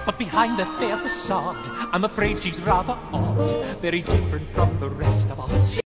but behind that fair facade, I'm afraid she's rather odd, very different from the rest of us.